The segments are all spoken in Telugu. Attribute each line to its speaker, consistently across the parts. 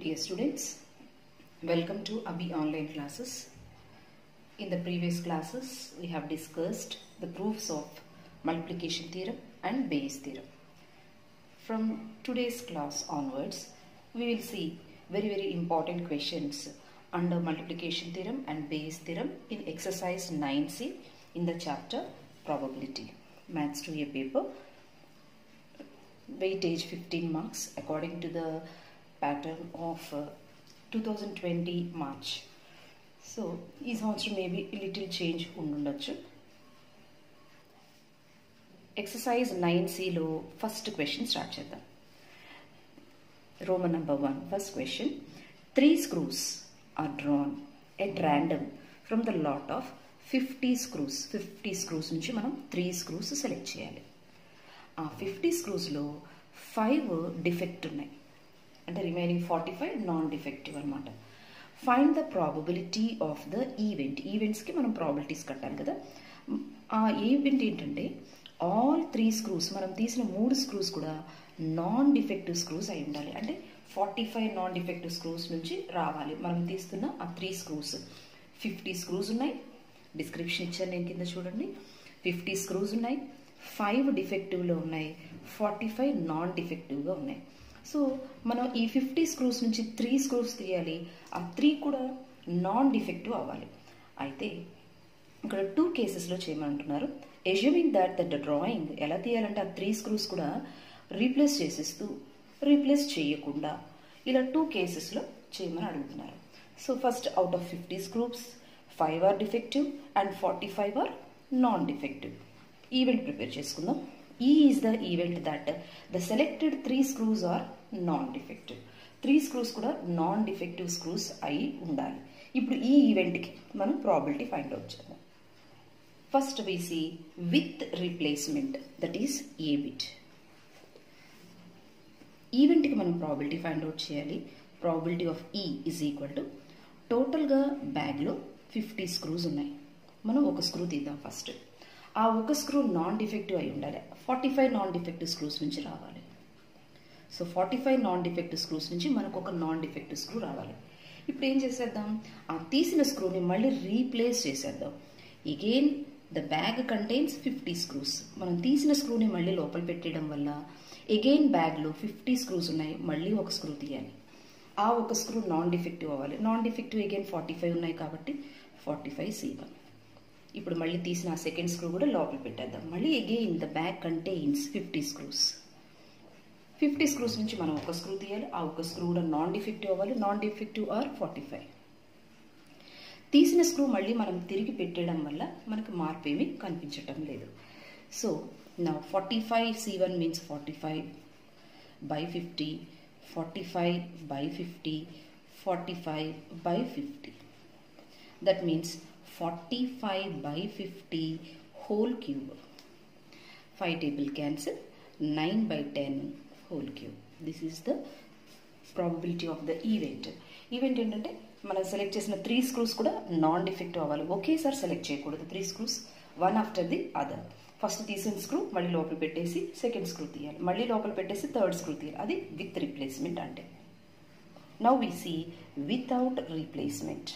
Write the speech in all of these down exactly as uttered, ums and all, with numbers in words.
Speaker 1: Dear students, welcome to Abhi online classes. In the previous classes, we have discussed the proofs of multiplication theorem and Bayes theorem. From today's class onwards, we will see very very important questions under multiplication theorem and Bayes theorem in exercise nine C in the chapter probability. Maths two A paper. Weightage fifteen marks according to the pattern of uh, two thousand twenty March. So, this also maybe a little change undundachu. Exercise nine C lo first question start chedam. Roman number one. First question. Three screws are drawn at random from the lot of fifty screws. fifty screws nunchi manam three screws select cheyali. ఆ ఫిఫ్టీ స్క్రూస్లో ఫైవ్ డిఫెక్ట్ ఉన్నాయి అంటే remaining forty five non defective అనమాట. Find the probability of the event. ఈవెంట్స్కి మనం ప్రాబిలిటీస్ కట్టాలి కదా. ఆ ఈవెంట్ ఏంటంటే ఆల్ త్రీ స్క్రూస్, మనం తీసిన మూడు స్క్రూస్ కూడా నాన్ డిఫెక్టివ్ స్క్రూస్ అయి ఉండాలి. అంటే forty five non defective screws నుంచి రావాలి మనం తీస్తున్న ఆ త్రీ స్క్రూస్. ఫిఫ్టీ స్క్రూస్ ఉన్నాయి, డిస్క్రిప్షన్ ఇచ్చాను నేను కింద చూడండి. ఫిఫ్టీ స్క్రూస్ ఉన్నాయి, ఫైవ్ డిఫెక్టివ్లో ఉన్నాయి, ఫార్టీ ఫైవ్ నాన్ డిఫెక్టివ్గా ఉన్నాయి. సో మనం ఈ ఫిఫ్టీ స్క్రూస్ నుంచి త్రీ స్క్రూస్ తీయాలి, ఆ త్రీ కూడా నాన్ డిఫెక్టివ్ అవ్వాలి. అయితే ఇక్కడ టూ కేసెస్లో చేయమంటున్నారు. అజ్యూమింగ్ దట్ ద డ్రాయింగ్ ఎలా తీయాలంటే ఆ త్రీ స్క్రూస్ కూడా రీప్లేస్ చేసేస్తూ రీప్లేస్ చేయకుండా ఇలా టూ కేసెస్లో చేయమని అడుగుతున్నారు. So first out of fifty screws five are defective and forty five are non defective. Event prepare చేసుకుందాం. E is the event that the selected three screws are non defective. Three screws కూడా నాన్ డిఫెక్టివ్ స్క్రూస్ అయి ఉండాలి. ఇప్పుడు ఈ ఈవెంట్కి మనం ప్రాబిలిటీ ఫైండ్ అవుట్ చేద్దాం. First we see with replacement, that is A bit. ఈవెంట్కి మనం ప్రాబిలిటీ ఫైండ్ అవుట్ చేయాలి. Probability of E is equal to టోటల్గా బ్యాగ్లో ఫిఫ్టీ స్క్రూస్ ఉన్నాయి. మనం ఒక స్క్రూ తీద్దాం ఫస్ట్. ఆ ఒక స్క్రూ నాన్ డిఫెక్టివ్ అయి ఉండాలి. Forty five non defective screws నుంచి రావాలి. So forty five non defective screws నుంచి మనకు ఒక నాన్ డిఫెక్టివ్ స్క్రూ రావాలి. ఇప్పుడు ఏం చేసేద్దాం, ఆ తీసిన స్క్రూని మళ్ళీ రీప్లేస్ చేసేద్దాం. Again the bag contains fifty screws. మనం తీసిన స్క్రూని మళ్ళీ లోపల పెట్టడం వల్ల అగైన్ బ్యాగ్లో ఫిఫ్టీ స్క్రూస్ ఉన్నాయి, మళ్ళీ ఒక స్క్రూ తీయాలి. ఆ ఒక స్క్రూ నాన్ డిఫెక్టివ్ అవ్వాలి. Non defective again forty five ఉన్నాయి కాబట్టి ఫార్టీ ఫైవ్ సి వన్. ఇప్పుడు మళ్ళీ తీసిన ఆ సెకండ్ స్క్రూ కూడా లోపల పెట్టేద్దాం. మళ్ళీ again the bag contains fifty screws. Fifty screws నుంచి మనం ఒక స్క్రూ తీయాలి. ఆ ఒక స్క్రూ కూడా నాన్ డిఫెక్టివ్ అవ్వాలి. Non defective are forty five. తీసిన స్క్రూ మళ్ళీ మనం తిరిగి పెట్టడం వల్ల మనకు మార్పు ఏమీ కనిపించటం లేదు. సో నా forty five C one means forty five by fifty, forty five by fifty, forty five by fifty. That means forty-five by fifty whole cube. five table cancel, nine by ten whole cube. This is the probability of the event. Event ఏంటంటే మనం సెలెక్ట్ చేసిన త్రీ స్క్రూస్ కూడా నాన్ డిఫెక్టివ్ అవ్వాలి. ఒకేసారి సెలెక్ట్ చేయకూడదు three screws, one after the other. First తీసిన స్క్రూ మళ్ళీ లోపల పెట్టేసి సెకండ్ స్క్రూ తీయాలి, మళ్ళీ లోపల పెట్టేసి థర్డ్ స్క్రూ తీయాలి. అది విత్ రీప్లేస్మెంట్ అంటే. Now we see without replacement.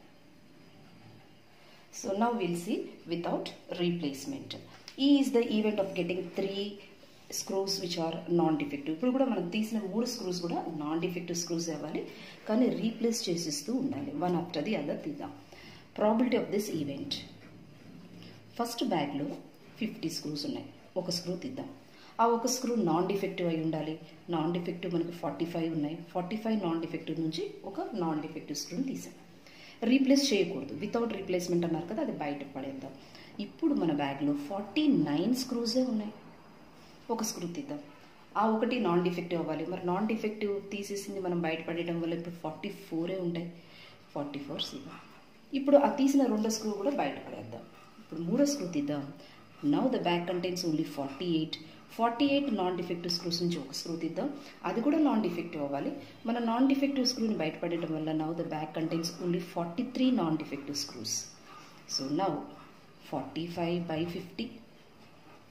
Speaker 1: So now we'll see without replacement. E is the event of getting three screws which are non-defective. ఇప్పుడు కూడా మనం తీసిన మూడు స్క్రూస్ కూడా నాన్ డిఫెక్టివ్ స్క్రూస్ అవ్వాలి, కానీ రీప్లేస్ చేసిస్తూ ఉండాలి. వన్ ఆఫ్టర్ ది అదర్ తీద్దాం. Probability of this event. First బ్యాగ్లో ఫిఫ్టీ స్క్రూస్ ఉన్నాయి, ఒక స్క్రూ తీద్దాం. ఆ ఒక స్క్రూ నాన్ డిఫెక్టివ్ అయి ఉండాలి. నాన్ డిఫెక్టివ్ మనకు ఫార్టీ ఫైవ్ ఉన్నాయి. ఫార్టీ ఫైవ్ నాన్ డిఫెక్టివ్ నుంచి ఒక నాన్ డిఫెక్టివ్ స్క్రూని తీసాం. రీప్లేస్ చేయకూడదు, వితౌట్ రీప్లేస్మెంట్ అన్నారు కదా, అది బయట పడేద్దాం. ఇప్పుడు మన బ్యాగ్లో ఫార్టీ నైన్ స్క్రూసే ఉన్నాయి, ఒక స్క్రూ తీద్దాం. ఆ ఒకటి నాన్ డిఫెక్టివ్ అవ్వాలి. మరి నాన్ డిఫెక్టివ్ తీసేసింది మనం బయట పడేయడం వల్ల ఇప్పుడు ఫార్టీ ఫోరే ఉంటాయి. Forty four C. ఇప్పుడు ఆ తీసిన రెండో స్క్రూ కూడా బయట పడేద్దాం. ఇప్పుడు మూడో స్క్రూ తీద్దాం. Now the bag contains only forty eight. Forty eight non defective screws నుంచి ఒక స్క్రూ తీద్దాం, అది కూడా నాన్ డిఫెక్టివ్ అవ్వాలి. మన నాన్ డిఫెక్టివ్ స్క్రూని బయటపడటం వల్ల now the bag contains only forty three non defective screws. So now forty five by fifty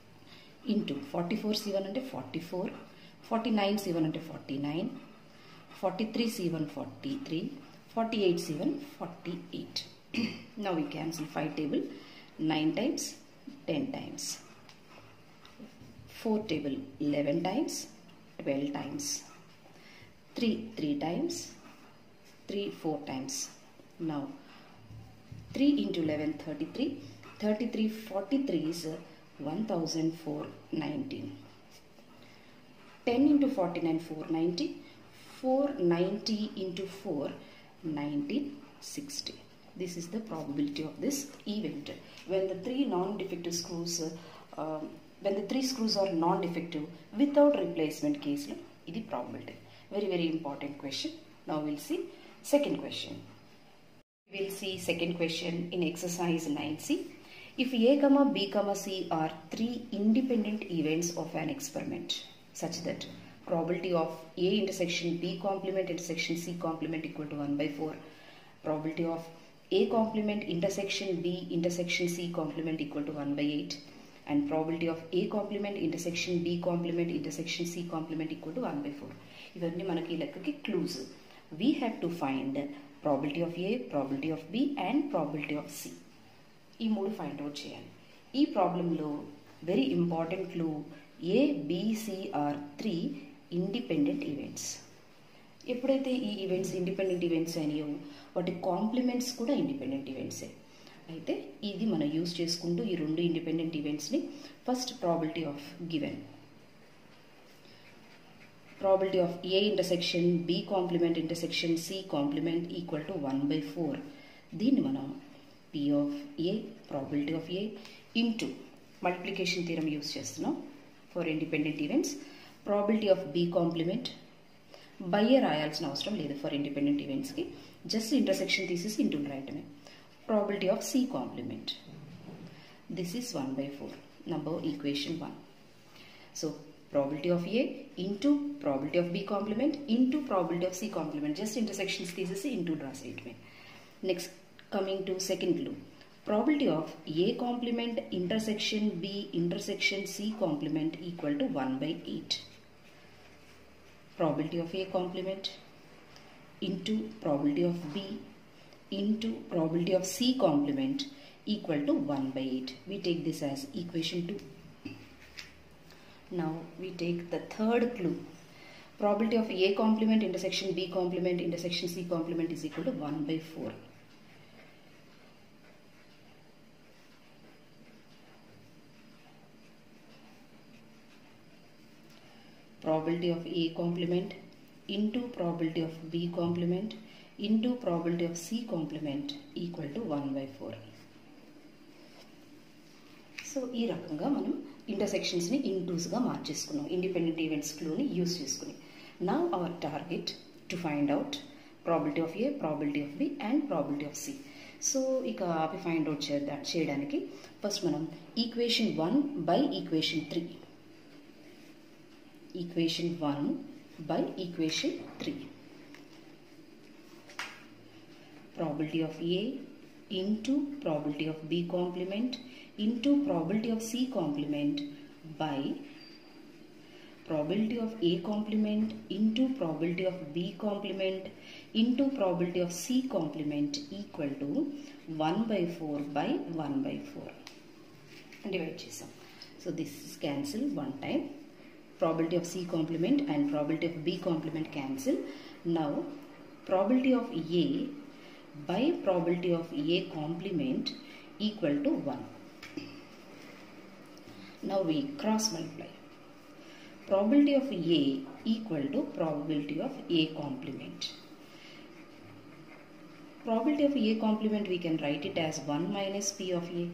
Speaker 1: into forty four C one అంటే forty four, forty nine C one అంటే forty nine, forty-three C one forty-three, forty-eight C one forty-eight. Now we cancel five table, nine times, ten times. four table, eleven times, twelve times. three, three times, three, four times. Now three into eleven, thirty-three. thirty-three, forty-three is one thousand four hundred nineteen. ten into forty-nine, four hundred ninety. four hundred ninety into four, nineteen sixty. This is the probability of this event. When the three non-defective screws, uh, when the three screws are non-defective without replacement case, this is probability. Very very important question. Now we'll see second question. We'll see second question in exercise nine C. If A, B, C are three independent events of an experiment such that probability of A intersection B complement intersection C complement equal to one by four, probability of A complement intersection B intersection C complement equal to one by eight, and probability of A complement intersection B complement intersection C complement equal to one by four. ఇవన్నీ మనకి లెక్కకి clues. We have to find probability of A, probability of B and probability of C. ఈ మూడు ఫైండ్ అవుట్ చేయాలి. ఈ ప్రాబ్లంలో very important clue A, B, C are three independent events. ఎప్పుడైతే ఈ ఈవెంట్స్ ఇండిపెండెంట్ ఈవెంట్స్ అయినాయో వాటి కాంప్లిమెంట్స్ కూడా ఇండిపెండెంట్ ఈవెంట్సే. అయితే ఇది మనం యూజ్ చేసుకుంటూ ఈ రెండు ఇండిపెండెంట్ ఈవెంట్స్ని first probability of given, probability of A intersection B complement intersection C complement equal to one by four. దీన్ని మనం P of A, probability of A into multiplication theorem use చేస్తున్నాం for independent events. probability of B complement బయ్యే రాయాల్సిన అవసరం లేదు ఫర్ ఇండిపెండెంట్ ఈవెంట్స్కి, జస్ట్ ఇంటర్సెక్షన్ తీసేసి ఇంటూ రాయటమే. probability of C complement, this is one by four, number equation one. So probability of A into probability of B complement into probability of C complement, just intersections తీసేసి into రాసేయటమే. Next coming to second clue, probability of A complement intersection B intersection C complement equal to one by eight. Probability of A complement into probability of B into probability of C complement equal to one by eight. We take this as equation two. Now we take the third clue. Probability of A complement intersection B complement intersection C complement is equal to one by four. Probability of A complement into probability of B complement into probability of C complement equal to one by four. So ఈ రకంగా మనం ఇంటర్సెక్షన్స్ని ఇంటూస్గా మార్చేసుకున్నాం ఇండిపెండెంట్ ఈవెంట్స్ క్లూని యూస్ చేసుకుని. Now our target to find out probability of A, probability of B and probability of C. So ఇక అవి ఫైండ్ అవుట్ చేద్దా చేయడానికి ఫస్ట్ మనం equation one by equation three, equation one by equation three, probability of A into probability of B complement into probability of C complement by probability of A complement into probability of B complement into probability of C complement equal to one by four by one by four. And divide chesam. So this is cancel one time. Probability of C complement and probability of B complement cancel. Now probability of A by probability of A complement equal to one. Now we cross multiply. Probability of A equal to probability of A complement. Probability of A complement we can write it as one minus P of A.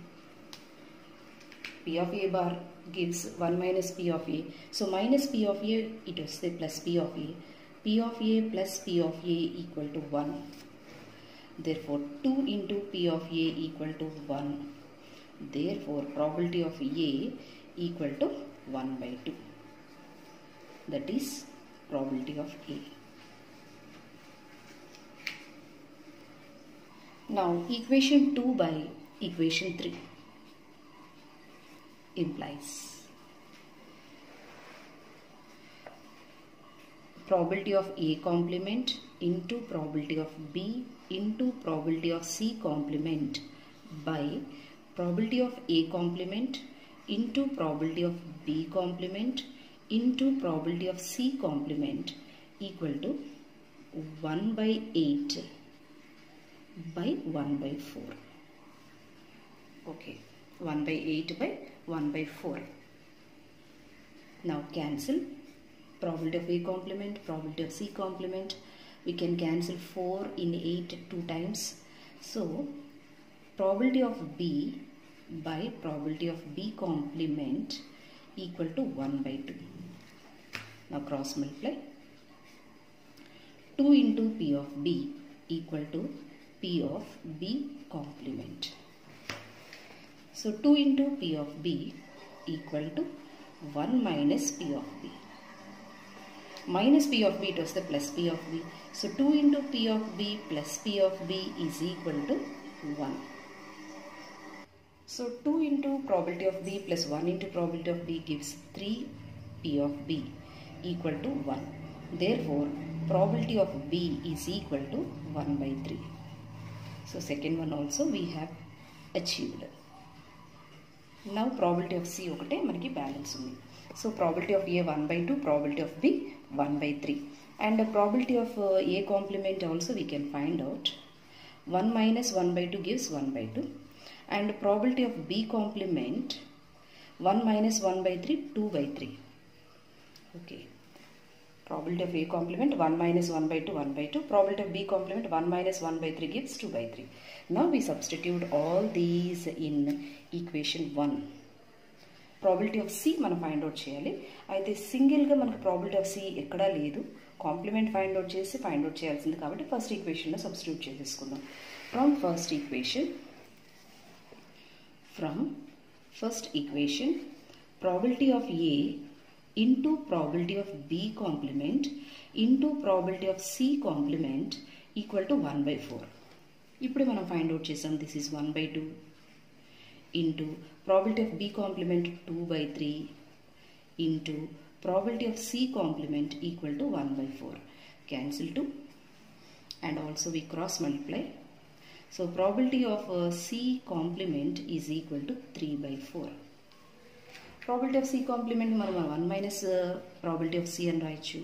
Speaker 1: P of A bar gives one minus P of A. So minus P of A it will say plus P of A. P of A plus P of A equal to one. Therefore two into P of A equal to one. Therefore probability of A equal to one by two. That is probability of A. Now equation two by equation three implies probability of A complement into probability of B into probability of C complement by probability of A complement into probability of B complement into probability of C complement equal to one by eight by one by four. Okay, one by eight by one by four. Now cancel probability of A complement, probability of C complement. We can cancel four in eight two times. So probability of B by probability of B complement equal to one by two. Now cross multiply. two into P of B equal to P of B complement. So two into P of B equal to one minus P of B. Minus P of B, it was the plus P of B. So two into P of B plus P of B is equal to one. So two into probability of B plus one into probability of B gives three P of B equal to one. Therefore, probability of B is equal to one by three. So second one also we have achieved. Now probability of C ఒకటే మనకి బ్యాలెన్స్ ఉంది. So probability of A one by two, probability of B one by three. And the probability of uh, A complement also we can find out. one minus one by two gives one by two. And probability of B complement, one minus one by three, two by three. Okay. Probability of A complement, one minus one by two, one by two. Probability of B complement, one minus one by three gives two by three. Now we substitute all these in equation one. Probability of C మనం ఫైండ్ అవుట్ చేయాలి. అయితే సింగిల్గా మనకు probability of C ఎక్కడా లేదు. కాంప్లిమెంట్ ఫైండ్ అవుట్ చేసి ఫైండ్ అవుట్ చేయాల్సింది కాబట్టి ఫస్ట్ ఈక్వేషన్లో సబ్స్టిట్యూట్ చేసేసుకుందాం. From first equation from first equation probability of A into probability of B complement into probability of C complement equal to one by four. ఇప్పుడు మనం ఫైండ్ అవుట్ చేసాం. This is one by two into probability of B complement two by three into probability of C complement equal to one by four. Cancel two and also we cross multiply. So probability of uh, C complement is equal to three by four. Probability of C complement మనం one minus uh, probability of C అని రాయొచ్చు.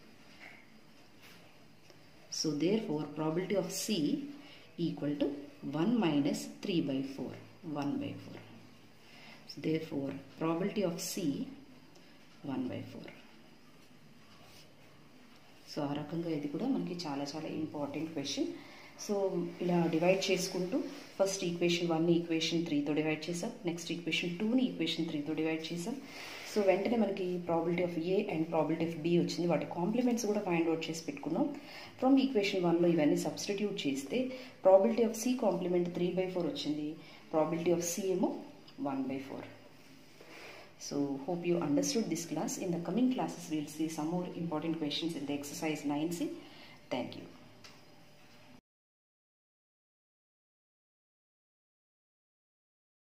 Speaker 1: So therefore probability of C equal to one minus three by four. one by four. So therefore probability of C one by four. So ఆ రకంగా ఇది కూడా మనకి చాలా చాలా ఇంపార్టెంట్ క్వశ్చన్. సో ఇలా డివైడ్ చేసుకుంటూ ఫస్ట్ ఈక్వేషన్ వన్ ఈక్వేషన్ త్రీతో డివైడ్ చేసాం, నెక్స్ట్ ఈక్వేషన్ టూని ఈక్వేషన్ త్రీతో డివైడ్ చేసాం. సో వెంటనే మనకి probability of A and probability of B వచ్చింది. వాటి కాంప్లిమెంట్స్ కూడా ఫైండ్ అవుట్ చేసి పెట్టుకున్నాం. ఫ్రమ్ ఈక్వేషన్ వన్లో ఇవన్నీ సబ్స్టిట్యూట్ చేస్తే probability of C complement three by four వచ్చింది, ప్రాబిలిటీ ఆఫ్ సి ఏమో one by four. So hope you understood this class. In the coming classes we will see some more important questions in the exercise nine C. Thank you.